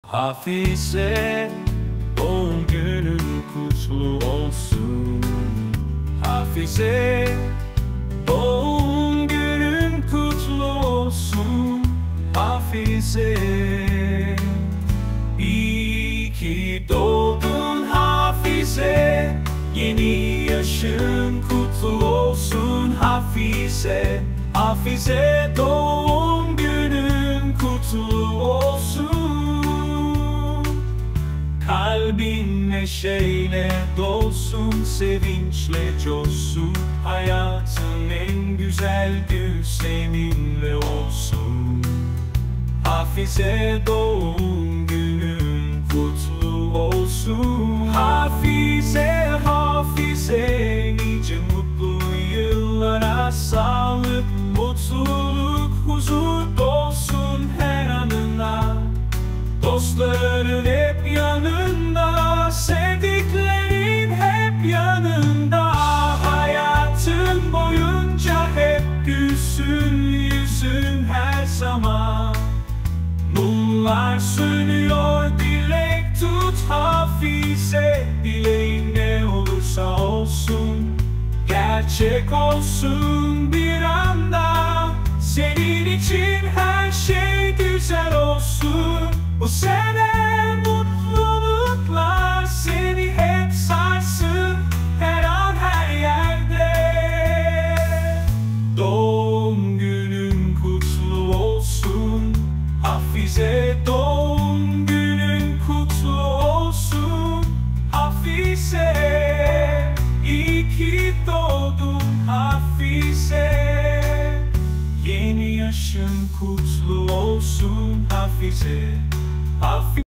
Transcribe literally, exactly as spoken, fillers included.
Hafize, doğum günün kutlu olsun. Hafize, doğum günün kutlu olsun. Hafize, iyi ki doğdun Hafize. Yeni yaşın kutlu olsun Hafize. Hafize, doğum günün kutlu olsun. Kalbin neşeyle dolsun, sevinçle coşsun. Hayatın en güzel gün seninle olsun. Hafize, doğum günün kutlu olsun. Hafize, Hafize, nice mutlu yıllara, sağlık, mutluluk, huzur dolsun her anına. Dostların hep yanında, sevdiklerin hep yanında. Hayatın boyunca hep gülsün yüzün her zaman. Mumlar sönüyor, dilek tut Hafize. Dileğin ne olursa olsun, gerçek olsun bir anda. Senin için her şey güzel olsun. Bu sene mutluluklar seni hep sarsın, her an her yerde. Doğum günün kutlu olsun Hafize, doğum günün kutlu olsun Hafize. İyi ki doğdun Hafize. Yeni yaşın kutlu olsun Hafize. Hafize.